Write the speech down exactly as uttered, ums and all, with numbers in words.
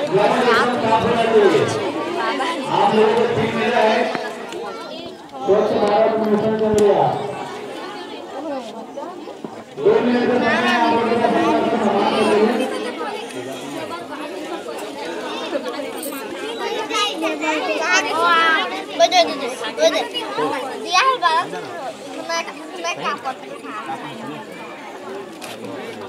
आप लोगों को ठीक मिल रहा है स्वच्छ भारत मिशन चल रहा दो मिनट में आप लोगों का समाप्त करेंगे बजे बजे बजे दिया है बात मैं मैं काम करता हूं